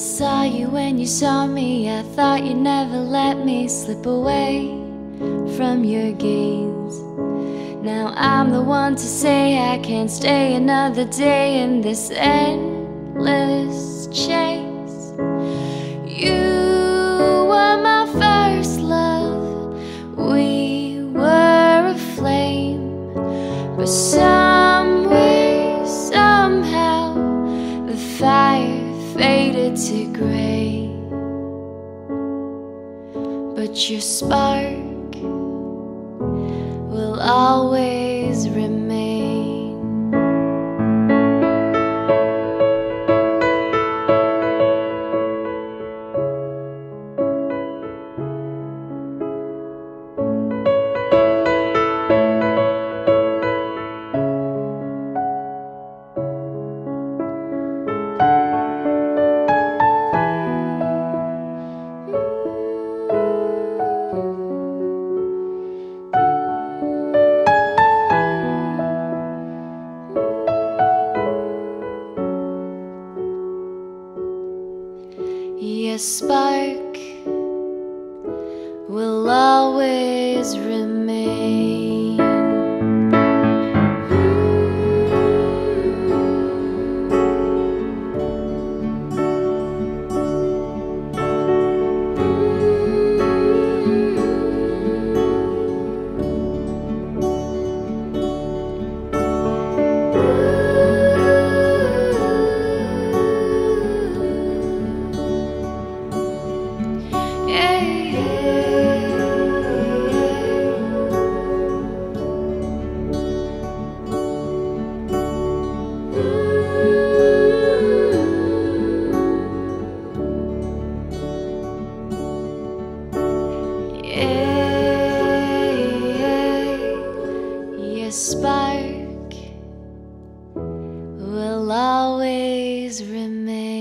saw you when you saw me. I thought you'd never let me slip away from your gaze. Now I'm the one to say I can't stay another day in this endless chase. You were my first love, we were a flame, but some way, somehow, the fire faded to gray. But your spark will always remain. Your spark will always remain. Your spark will always remain.